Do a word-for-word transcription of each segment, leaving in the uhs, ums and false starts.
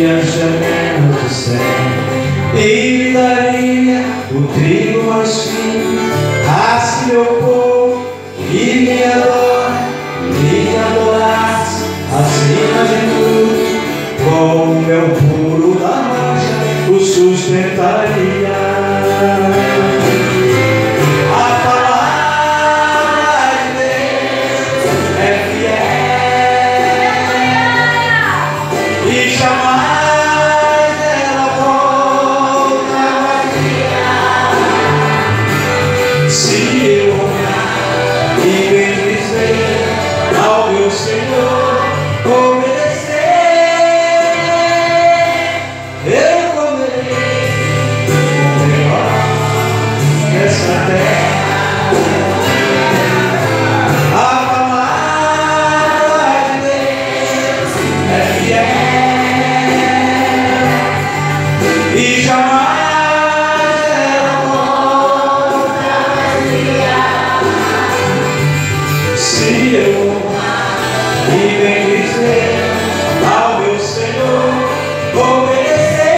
as janelas do céu e daria o trigo mais fino, rasgue meu povo e me adora, me adorasse acima de tudo, com o meu puro da rocha o sustentaria. E jamais ela voltaria. Se eu honrar e bendizer ao meu Senhor, obedecer,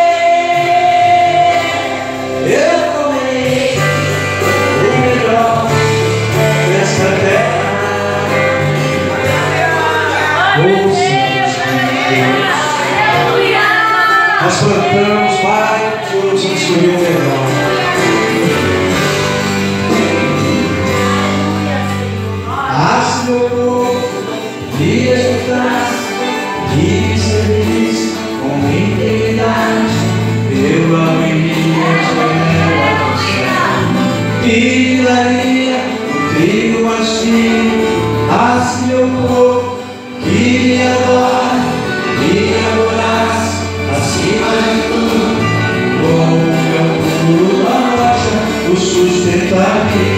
eu comerei o melhor desta terra. Oh, Senhor, nós plantamos, Pai, que o Senhor escolheu o melhor. Ah, meu povo, que escutasse, que servisse com integridade, eu abriria as janelas do céu e daria o trigo mais fino. Ah, meu povo, que me adora, me adorasse acima de tudo, com o meu puro da rocha o sustentaria.